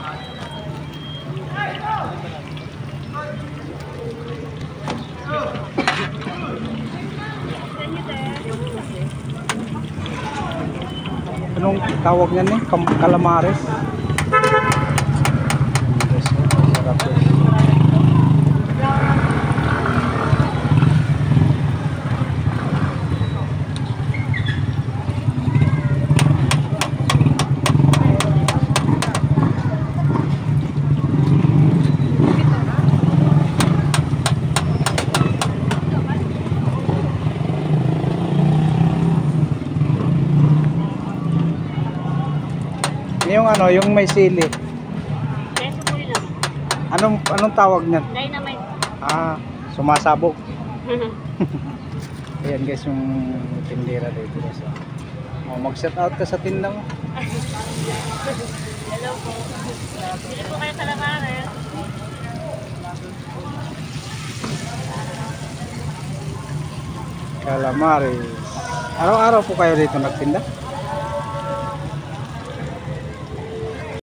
Anong tawag niyan eh? Calamares. Sarap yun. Yung ano, yung may sili. Peso po yun lang. Anong tawag niyan? Dynamite. Ah, sumasabog. Ayan guys, yung tindera dito guys. Oh, mag-set out ka sa tinda mo. Hello po. Bili po kayo sa Lamares. Calamares. Araw-araw po kayo dito nagtinda?